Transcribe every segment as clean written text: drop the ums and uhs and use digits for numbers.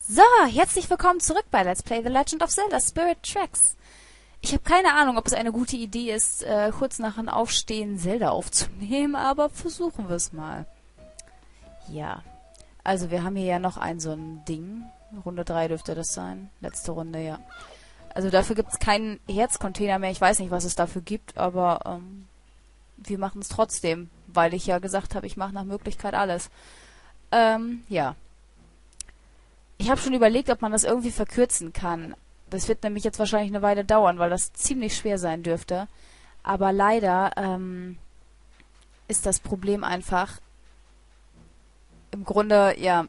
So, herzlich willkommen zurück bei Let's Play The Legend of Zelda Spirit Tracks. Ich habe keine Ahnung, ob es eine gute Idee ist, kurz nach dem Aufstehen Zelda aufzunehmen, aber versuchen wir es mal. Ja, also wir haben hier ja noch so ein Ding. Runde 3 dürfte das sein. Letzte Runde, ja. Also dafür gibt es keinen Herzcontainer mehr. Ich weiß nicht, was es dafür gibt, aber wir machen es trotzdem, weil ich ja gesagt habe, ich mache nach Möglichkeit alles. Ja. Ich habe schon überlegt, ob man das irgendwie verkürzen kann. Das wird nämlich jetzt wahrscheinlich eine Weile dauern, weil das ziemlich schwer sein dürfte. Aber leider ist das Problem einfach, im Grunde, ja,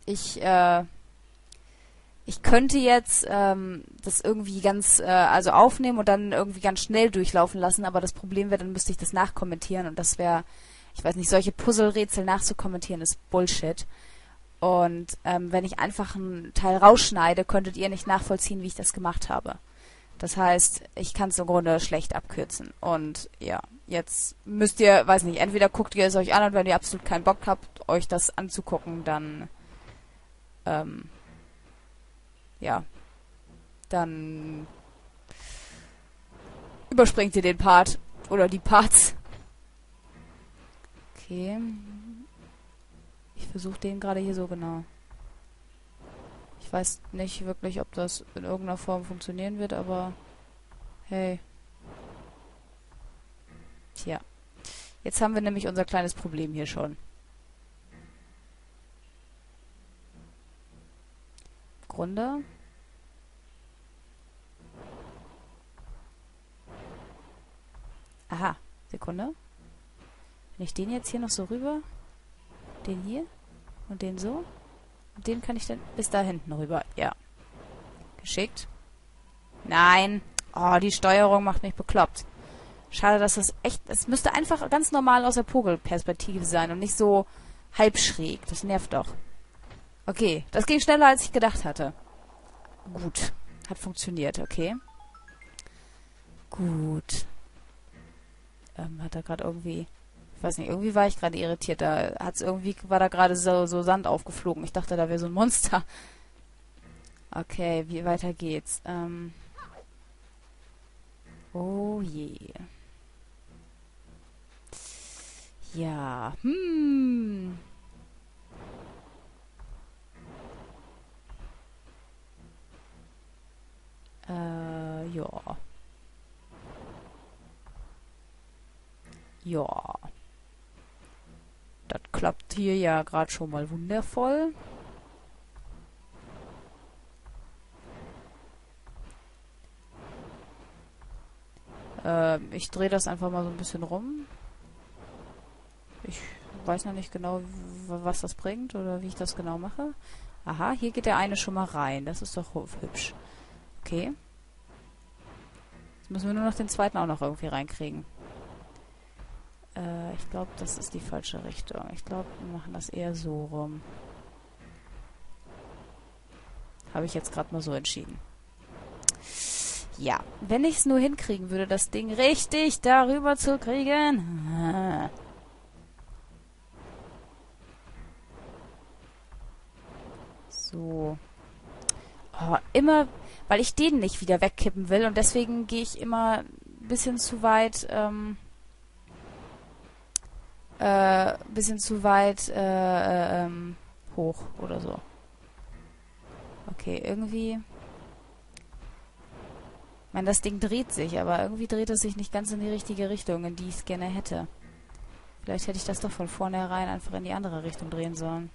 ich könnte jetzt das irgendwie also aufnehmen und dann irgendwie ganz schnell durchlaufen lassen, aber das Problem wäre, dann müsste ich das nachkommentieren und das wäre, ich weiß nicht, solche Puzzlerätsel nachzukommentieren ist Bullshit. Und wenn ich einfach einen Teil rausschneide, könntet ihr nicht nachvollziehen, wie ich das gemacht habe. Das heißt, ich kann es im Grunde schlecht abkürzen. Und ja, jetzt müsst ihr, weiß nicht, entweder guckt ihr es euch an und wenn ihr absolut keinen Bock habt, euch das anzugucken, dann ja, dann überspringt ihr den Part oder die Parts. Okay. Ich versuche den gerade hier so genau. Ich weiß nicht wirklich, ob das in irgendeiner Form funktionieren wird, aber hey. Tja. Jetzt haben wir nämlich unser kleines Problem hier schon. Im Grunde. Aha, Sekunde. Wenn ich den jetzt hier noch so rüber... Den hier und den so. Und den kann ich dann bis da hinten rüber. Ja. Geschickt. Nein. Oh, die Steuerung macht mich bekloppt. Schade, dass das echt... Es müsste einfach ganz normal aus der Vogelperspektive sein und nicht so halb schräg. Das nervt doch. Okay, das ging schneller, als ich gedacht hatte. Gut. Hat funktioniert, okay. Gut. Hat er gerade irgendwie... Ich weiß nicht, irgendwie war ich gerade irritiert. War da gerade so Sand aufgeflogen. Ich dachte, da wäre so ein Monster. Okay, wie weiter geht's? Oh je. Ja, ja. Ja. Das klappt hier ja gerade schon mal wundervoll. Ich drehe das einfach mal so ein bisschen rum. Ich weiß noch nicht genau, was das bringt oder wie ich das genau mache. Aha, hier geht der eine schon mal rein. Das ist doch hübsch. Okay. Jetzt müssen wir nur noch den zweiten auch noch irgendwie reinkriegen. Ich glaube, das ist die falsche Richtung. Ich glaube, wir machen das eher so rum. Habe ich jetzt gerade mal so entschieden. Ja, wenn ich es nur hinkriegen würde, das Ding richtig darüber zu kriegen. So. Oh, immer, weil ich den nicht wieder wegkippen will und deswegen gehe ich immer ein bisschen zu weit, hoch oder so. Okay, irgendwie... Ich meine, das Ding dreht sich, aber irgendwie dreht es sich nicht ganz in die richtige Richtung, in die ich es gerne hätte. Vielleicht hätte ich das doch von vornherein einfach in die andere Richtung drehen sollen.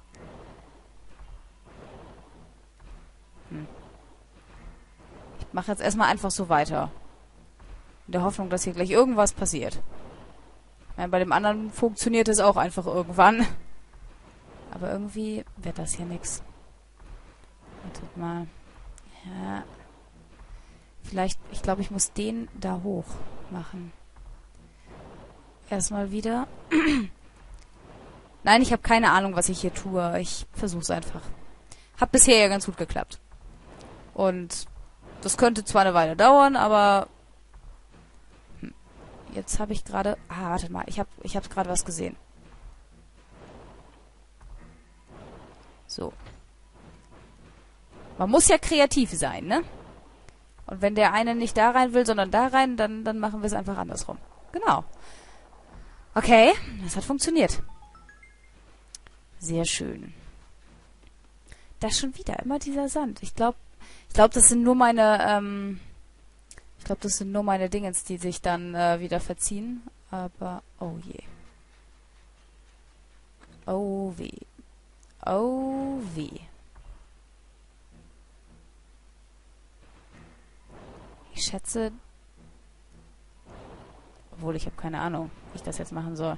Ich mache jetzt erstmal einfach so weiter. In der Hoffnung, dass hier gleich irgendwas passiert. Ich meine, bei dem anderen funktioniert es auch einfach irgendwann. Aber irgendwie wird das hier nix. Wartet mal. Ja. Vielleicht, ich glaube, ich muss den da hoch machen. Erstmal wieder. Nein, ich habe keine Ahnung, was ich hier tue. Ich versuch's einfach. Hat bisher ja ganz gut geklappt. Und das könnte zwar eine Weile dauern, aber... Jetzt habe ich gerade... wartet mal. Ich hab gerade was gesehen. So. Man muss ja kreativ sein, ne? Und wenn der eine nicht da rein will, sondern da rein, dann machen wir es einfach andersrum. Genau. Okay, das hat funktioniert. Sehr schön. Da schon wieder, immer dieser Sand. Ich glaube, das sind nur meine, das sind nur meine Dingens, die sich dann wieder verziehen. Aber, oh je. Oh weh. Oh weh. Ich schätze... Obwohl, ich habe keine Ahnung, wie ich das jetzt machen soll.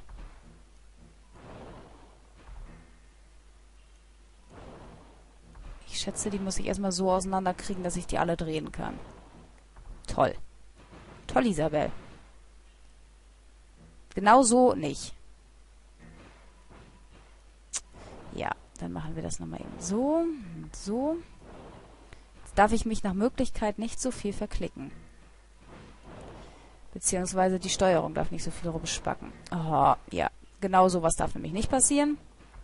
Ich schätze, die muss ich erstmal so auseinanderkriegen, dass ich die alle drehen kann. Toll. Toll, Isabel. Genau so nicht. Ja, dann machen wir das nochmal eben so und so. Jetzt darf ich mich nach Möglichkeit nicht so viel verklicken. Beziehungsweise die Steuerung darf nicht so viel rumspacken. Oh, ja. Genau sowas darf nämlich nicht passieren.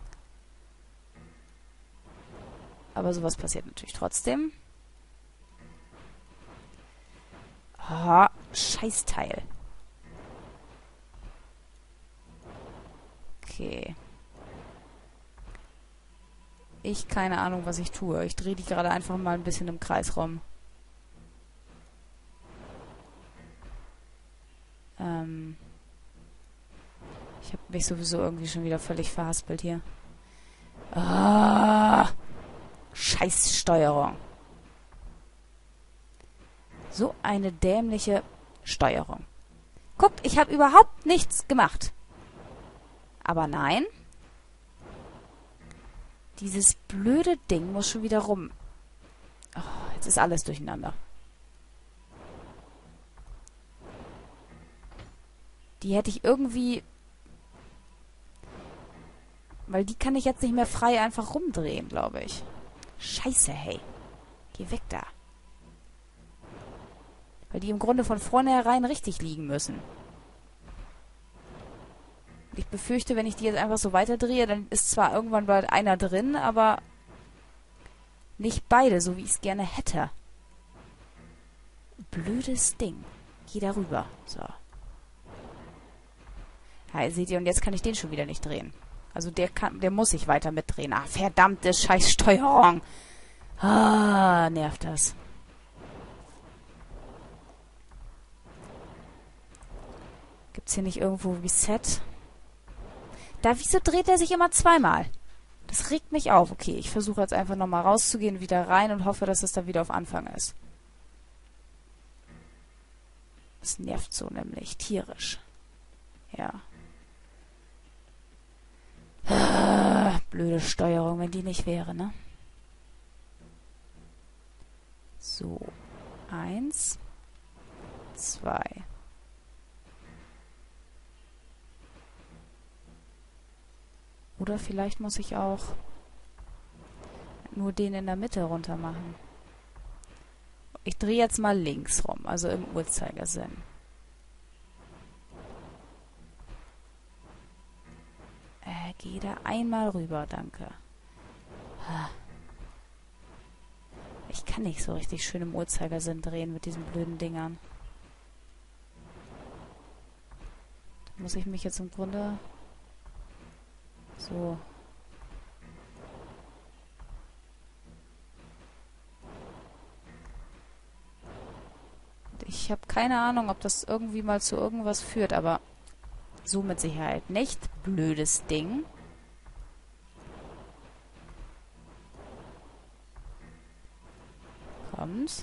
Aber sowas passiert natürlich trotzdem. Oh, Scheißteil. Okay. Ich keine Ahnung, was ich tue. Ich drehe die gerade einfach mal ein bisschen im Kreis rum. Ich habe mich sowieso irgendwie schon wieder völlig verhaspelt hier. Ah, Scheißsteuerung. So eine dämliche Steuerung. Guckt, ich habe überhaupt nichts gemacht. Aber nein. Dieses blöde Ding muss schon wieder rum. Oh, jetzt ist alles durcheinander. Die hätte ich irgendwie... Weil die kann ich jetzt nicht mehr frei einfach rumdrehen, glaube ich. Scheiße, hey. Geh weg da. Weil die im Grunde von vornherein richtig liegen müssen. Ich befürchte, wenn ich die jetzt einfach so weiterdrehe, dann ist zwar irgendwann bald einer drin, aber nicht beide, so wie ich es gerne hätte. Blödes Ding. Geh da rüber. So. Ja, seht ihr, und jetzt kann ich den schon wieder nicht drehen. Also der muss ich weiter mitdrehen. Ah, verdammte Scheißsteuerung. Ah, nervt das. Gibt's hier nicht irgendwo Reset? Da, wieso dreht er sich immer zweimal? Das regt mich auf. Okay, ich versuche jetzt einfach nochmal rauszugehen, wieder rein und hoffe, dass es dann wieder auf Anfang ist. Das nervt so nämlich. Tierisch. Ja. Blöde Steuerung, wenn die nicht wäre, ne? So. 1, 2. Oder vielleicht muss ich auch nur den in der Mitte runter machen. Ich drehe jetzt mal links rum, also im Uhrzeigersinn. Geh da einmal rüber, danke. Ich kann nicht so richtig schön im Uhrzeigersinn drehen mit diesen blöden Dingern. Da muss ich mich jetzt im Grunde... So. Ich habe keine Ahnung, ob das irgendwie mal zu irgendwas führt, aber so mit Sicherheit nicht. Blödes Ding. Kommt.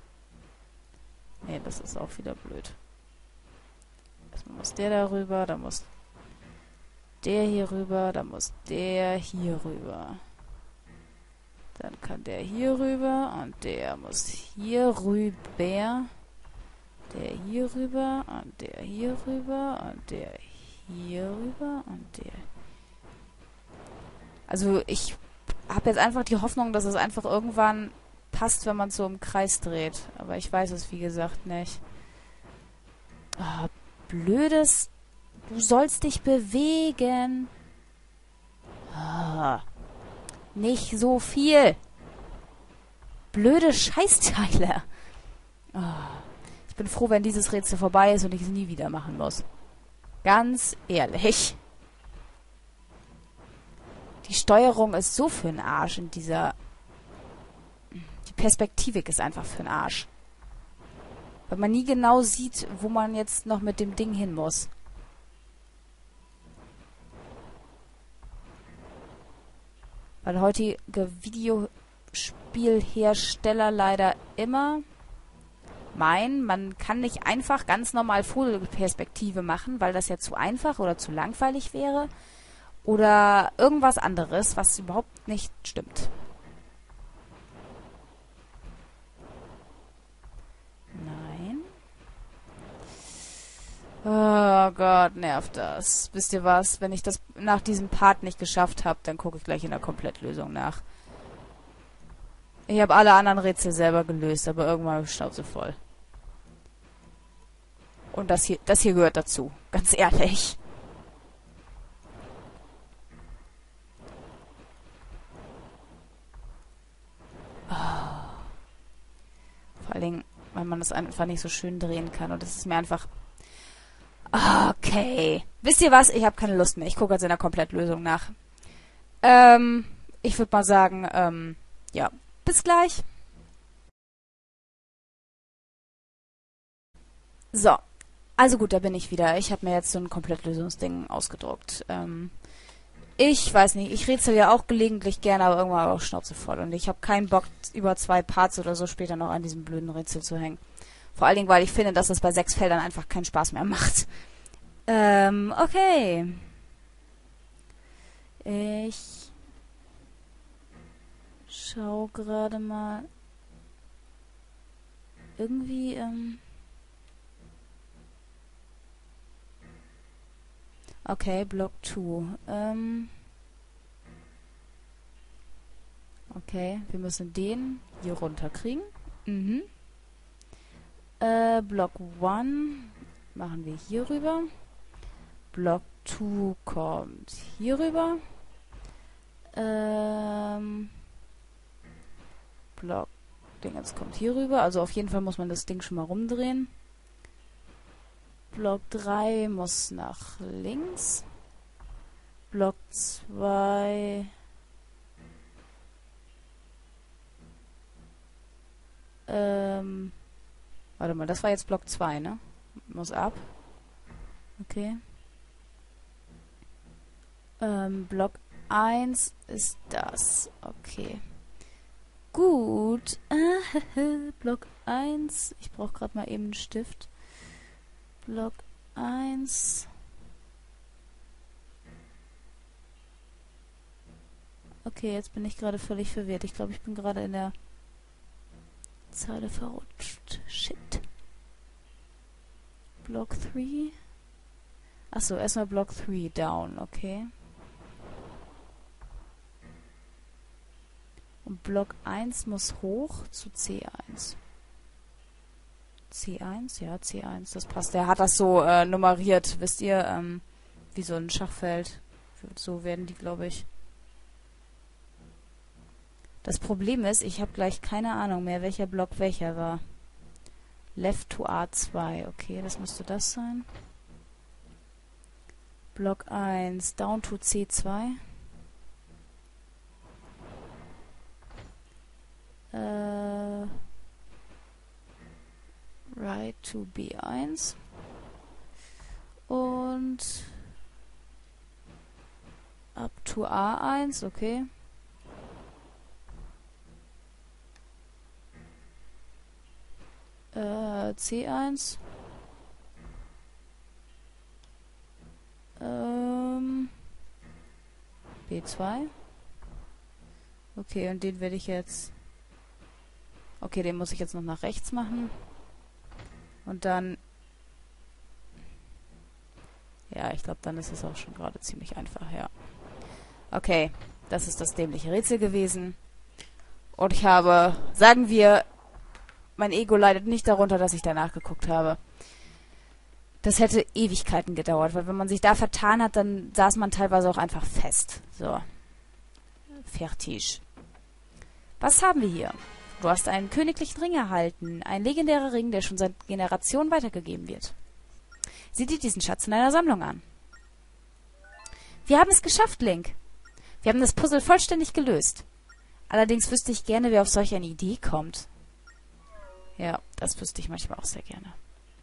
Nee, das ist auch wieder blöd. Erstmal muss der da rüber, dann muss der hier rüber, dann muss der hier rüber. Dann kann der hier rüber und der muss hier rüber. Der hier rüber und der hier rüber und der hier rüber und der... Also ich habe jetzt einfach die Hoffnung, dass es einfach irgendwann passt, wenn man es so im Kreis dreht. Aber ich weiß es, wie gesagt, nicht. Oh, blödes... Du sollst dich bewegen. Oh, nicht so viel. Blöde Scheißteile. Oh. Ich bin froh, wenn dieses Rätsel vorbei ist und ich es nie wieder machen muss. Ganz ehrlich. Die Steuerung ist so für den Arsch in dieser... Die Perspektivik ist einfach für den Arsch. Weil man nie genau sieht, wo man jetzt noch mit dem Ding hin muss. Weil heutige Videospielhersteller leider immer meinen, man kann nicht einfach ganz normal Vogelperspektive machen, weil das ja zu einfach oder zu langweilig wäre. Oder irgendwas anderes, was überhaupt nicht stimmt. Nein. Oh Gott, nervt das. Wisst ihr was? Wenn ich das nach diesem Part nicht geschafft habe, dann gucke ich gleich in der Komplettlösung nach. Ich habe alle anderen Rätsel selber gelöst, aber irgendwann habe ich Schnauze voll. Und das hier gehört dazu. Ganz ehrlich. Vor allen Dingen, weil man das einfach nicht so schön drehen kann. Und das ist mir einfach... Okay. Wisst ihr was? Ich habe keine Lust mehr. Ich gucke jetzt in der Komplettlösung nach. Ich würde mal sagen, ja, bis gleich. So. Also gut, da bin ich wieder. Ich habe mir jetzt so ein Komplettlösungsding ausgedruckt. Ich weiß nicht, ich rätsel ja auch gelegentlich gerne, aber irgendwann auch Schnauze voll. Und ich habe keinen Bock, über 2 Parts oder so später noch an diesem blöden Rätsel zu hängen. Vor allen Dingen, weil ich finde, dass das bei 6 Feldern einfach keinen Spaß mehr macht. Okay. Ich schau gerade mal. Irgendwie, okay, Block 2. Okay, wir müssen den hier runterkriegen. Mhm. Block 1 machen wir hier rüber. Block 2 kommt hier rüber. Block Dingens kommt hier rüber. Also auf jeden Fall muss man das Ding schon mal rumdrehen. Block 3 muss nach links. Block 2... warte mal, das war jetzt Block 2, ne? Muss ab. Okay. Block 1 ist das. Okay. Gut. Block 1. Ich brauche gerade mal eben einen Stift. Block 1. Okay, jetzt bin ich gerade völlig verwirrt. Ich glaube, ich bin gerade in der Zeile verrutscht. Shit. Block 3. Achso, erstmal Block 3 down, okay. Und Block 1 muss hoch zu C1. C1? Ja, C1, das passt. Der hat das so nummeriert, wisst ihr, wie so ein Schachfeld. So werden die, glaube ich. Das Problem ist, ich habe gleich keine Ahnung mehr, welcher Block welcher war. Left to A2. Okay, das müsste das sein. Block 1. Down to C2. Right to B1. Und up to A1. Okay. C1. B2. Okay, und den werde ich jetzt... Okay, den muss ich jetzt noch nach rechts machen. Und dann... Ja, ich glaube, dann ist es auch schon gerade ziemlich einfach, ja. Okay, das ist das dämliche Rätsel gewesen. Und ich habe, sagen wir... Mein Ego leidet nicht darunter, dass ich danach geguckt habe. Das hätte Ewigkeiten gedauert, weil wenn man sich da vertan hat, dann saß man teilweise auch einfach fest. So. Fertig. Was haben wir hier? Du hast einen königlichen Ring erhalten. Ein legendärer Ring, der schon seit Generationen weitergegeben wird. Sieh dir diesen Schatz in deiner Sammlung an. Wir haben es geschafft, Link. Wir haben das Puzzle vollständig gelöst. Allerdings wüsste ich gerne, wer auf solch eine Idee kommt. Ja, das wüsste ich manchmal auch sehr gerne.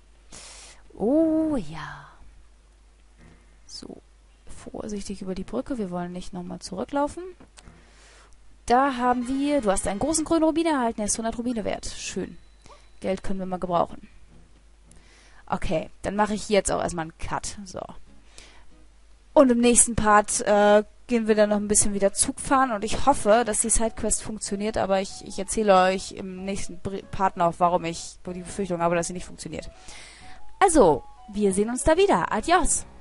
Oh ja. So, vorsichtig über die Brücke. Wir wollen nicht nochmal zurücklaufen. Da haben wir... Du hast einen großen grünen Rubin erhalten. Der ist 100 Rubine wert. Schön. Geld können wir mal gebrauchen. Okay, dann mache ich jetzt auch erstmal einen Cut. So. Und im nächsten Part gehen wir dann noch ein bisschen wieder Zug fahren. Und ich hoffe, dass die Sidequest funktioniert. Aber ich erzähle euch im nächsten Part noch, warum ich die Befürchtung habe, dass sie nicht funktioniert. Also, wir sehen uns da wieder. Adios.